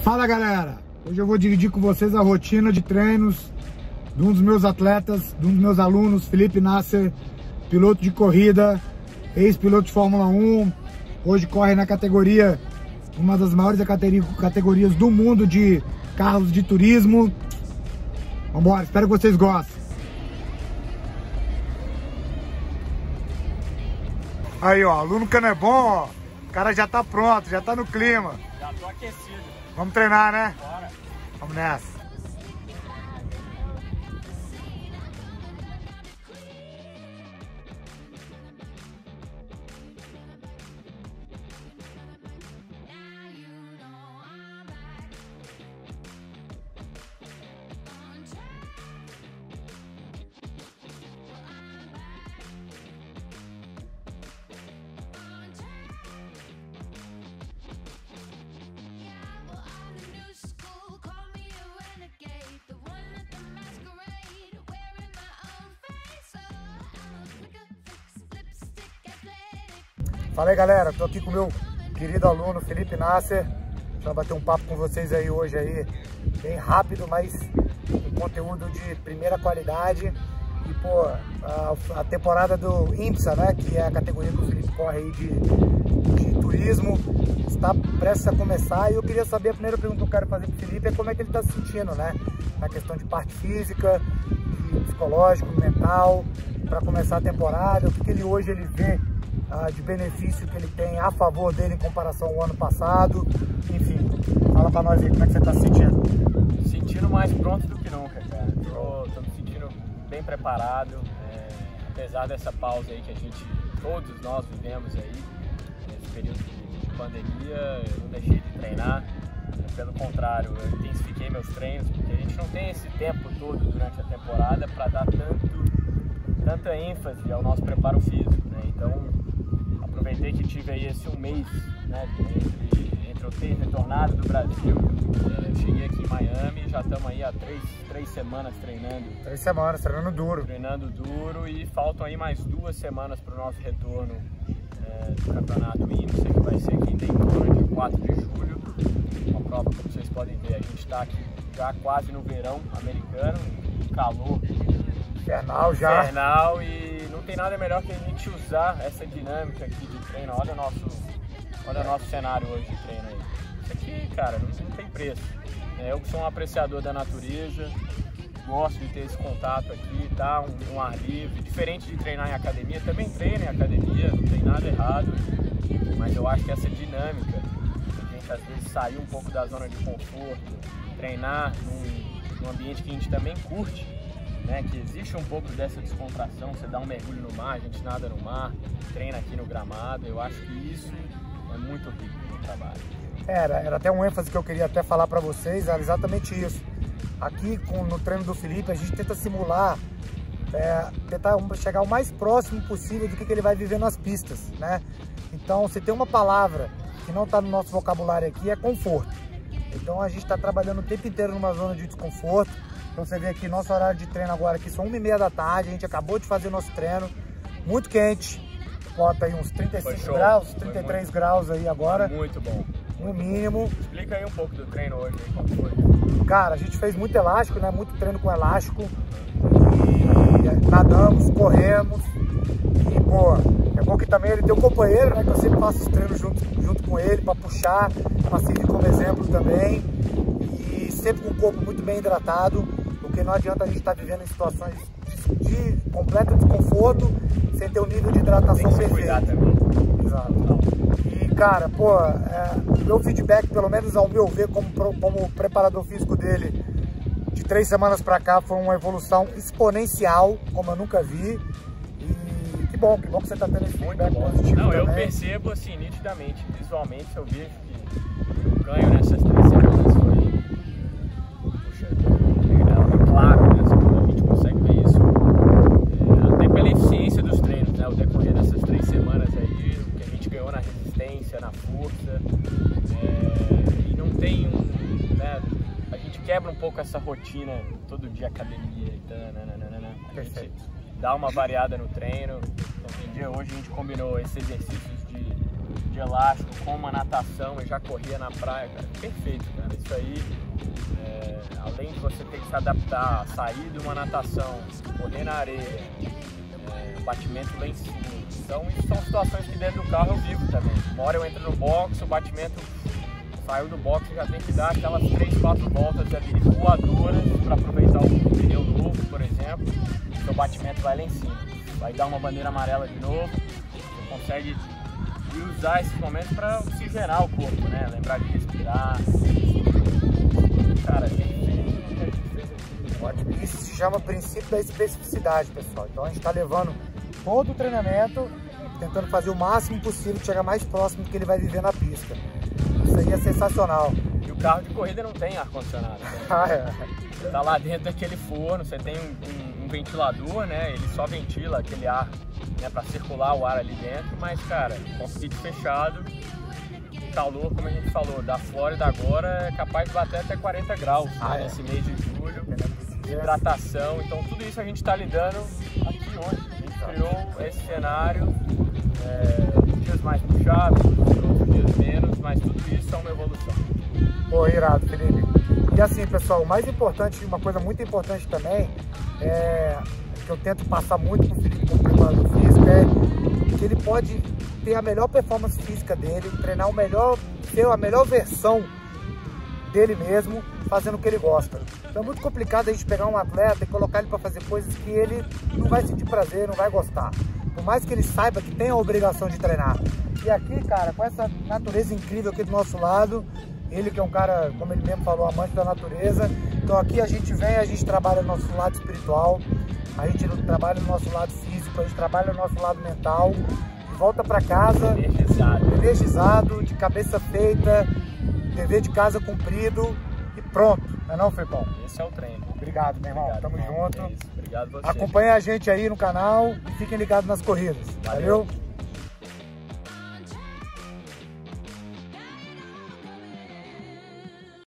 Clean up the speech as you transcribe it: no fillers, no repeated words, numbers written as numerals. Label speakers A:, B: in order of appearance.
A: Fala galera, hoje eu vou dividir com vocês a rotina de treinos de um dos meus atletas, de um dos meus alunos, Felipe Nasser, piloto de corrida, ex-piloto de Fórmula 1, hoje corre na categoria, uma das maiores categorias do mundo de carros de turismo. Vambora, espero que vocês gostem. Aí ó, aluno que não é bom, ó, o cara já tá pronto, já tá no clima.
B: Já tô aquecido.
A: Vamos treinar, né?
B: Bora.
A: Vamos nessa. Fala aí galera, tô aqui com o meu querido aluno Felipe Nasser. Vou bater um papo com vocês aí hoje aí, bem rápido, mas com conteúdo de primeira qualidade. E pô, a temporada do IMSA, né, que é a categoria que o Felipe corre aí de turismo, está prestes a começar. E eu queria saber, a primeira pergunta que eu quero fazer pro Felipe é como é que ele tá se sentindo, né, na questão de parte física, de psicológico, mental, para começar a temporada, o que ele hoje ele vê de benefício que ele tem a favor dele em comparação ao ano passado. Enfim, fala pra nós aí, como é que você tá se sentindo?
B: Sentindo mais pronto do que nunca, cara. Tô me sentindo bem preparado, apesar dessa pausa aí que todos nós vivemos aí, nesse período de pandemia. Eu não deixei de treinar, pelo contrário, eu intensifiquei meus treinos, porque a gente não tem esse tempo todo durante a temporada para dar tanta ênfase ao nosso preparo físico, né? Então, aproveitei que tive aí esse um mês, né, entre eu ter retornado do Brasil, cheguei aqui em Miami, já estamos aí há três semanas treinando. 3 semanas, treinando duro. Treinando duro, e faltam aí mais 2 semanas para o nosso retorno do campeonato IMSA, que vai ser aqui em Daytona, dia 4 de julho. Uma prova, como vocês podem ver, a gente está aqui já quase no verão americano, calor
A: infernal já.
B: Infernal, e não tem nada melhor que a gente usar essa dinâmica aqui de treino. Olha o nosso cenário hoje de treino aí. Isso aqui, cara, não tem preço. Eu que sou um apreciador da natureza, gosto de ter esse contato aqui, dar um ar livre, diferente de treinar em academia. Também treino em academia, não tem nada errado, mas eu acho que essa dinâmica, a gente às vezes sair um pouco da zona de conforto, treinar num ambiente que a gente também curte, né, que existe um pouco dessa descontração. Você dá um mergulho no mar, a gente nada no mar, treina aqui no gramado. Eu acho que isso é muito rico no trabalho.
A: Era até um ênfase que eu queria até falar para vocês, era exatamente isso. Aqui no treino do Felipe, a gente tenta simular, tentar chegar o mais próximo possível do que ele vai viver nas pistas, né? Então, se tem uma palavra que não está no nosso vocabulário aqui, é conforto. Então, a gente está trabalhando o tempo inteiro numa zona de desconforto. Então você vê aqui, nosso horário de treino agora aqui são 1h30 da tarde, a gente acabou de fazer o nosso treino, muito quente, bota aí uns 35 graus, 33 graus aí agora.
B: Muito bom.
A: No mínimo.
B: Explica aí um pouco do treino hoje, aí, como foi?
A: Cara, a gente fez muito elástico, né, muito treino com elástico, e nadamos, corremos, e pô, é bom que também ele tem um companheiro, né, que eu sempre faço os treinos junto com ele, para puxar, para servir como exemplo também, e sempre com o corpo muito bem hidratado. Porque não adianta a gente estar vivendo em situações de completo desconforto sem ter um nível de hidratação perfeito. Exato. E cara, pô, meu feedback, pelo menos ao meu ver, como preparador físico dele, de 3 semanas pra cá, foi uma evolução exponencial, como eu nunca vi. E que bom que você tá tendo esse feedback positivo.
B: Não,
A: também.
B: Eu percebo assim, nitidamente, visualmente, eu vejo que o ganho nessas 3 semanas foi, claro, né? A gente consegue ver isso até pela eficiência dos treinos, né? O decorrer dessas 3 semanas aí, o que a gente ganhou na resistência, na força, e não tem né? A gente quebra um pouco essa rotina, todo dia academia e a gente dá uma variada no treino. Então, hoje a gente combinou esses exercícios de de elástico com uma natação e já corria na praia, cara, perfeito, cara. Isso aí, além de você ter que se adaptar a sair de uma natação, correr na areia, batimento lá em cima. Então isso são situações que dentro do carro eu vivo também. Uma hora eu entro no box, o batimento saiu do box, já tem que dar aquelas 3, 4 voltas ali voadoras para aproveitar o pneu novo, por exemplo. Seu batimento vai lá em cima. Vai dar uma bandeira amarela de novo, você consegue usar esses momentos para oxigenar o corpo, né? Lembrar de respirar. Cara,
A: isso se chama princípio da especificidade, pessoal. Então a gente está levando todo o treinamento, tentando fazer o máximo possível de chegar mais próximo do que ele vai viver na pista. Isso aí é sensacional.
B: E o carro de corrida não tem ar-condicionado. Né? Você tá lá dentro daquele forno, você tem um ventilador, né? Ele só ventila aquele ar, né, para circular o ar ali dentro, mas, cara, cockpit fechado, calor, como a gente falou, da Flórida agora é capaz de bater até 40 graus nesse mês de julho, hidratação, então tudo isso a gente está lidando aqui hoje. A gente criou esse cenário, dias mais puxados, outros dias menos, mas tudo isso é uma evolução.
A: Pô, irado, Felipe. E assim, pessoal, o mais importante, uma coisa muito importante também, que eu tento passar muito pro Felipe como preparador físico, que ele pode ter a melhor performance física dele, treinar ter a melhor versão dele mesmo, fazendo o que ele gosta. Então é muito complicado a gente pegar um atleta e colocar ele para fazer coisas que ele não vai sentir prazer, não vai gostar. Por mais que ele saiba que tem a obrigação de treinar. E aqui, cara, com essa natureza incrível aqui do nosso lado, ele que é um cara, como ele mesmo falou, amante da natureza. Então aqui a gente vem, a gente trabalha no nosso lado espiritual, a gente trabalha no nosso lado físico, a gente trabalha no nosso lado mental. E volta para casa energizado, de cabeça feita, dever de casa cumprido e pronto. Não é não, Felipão?
B: Esse é o treino.
A: Obrigado, meu irmão.
B: Obrigado,
A: tamo junto.
B: Obrigado a você.
A: Acompanha a gente aí no canal e fiquem ligados nas corridas. Valeu.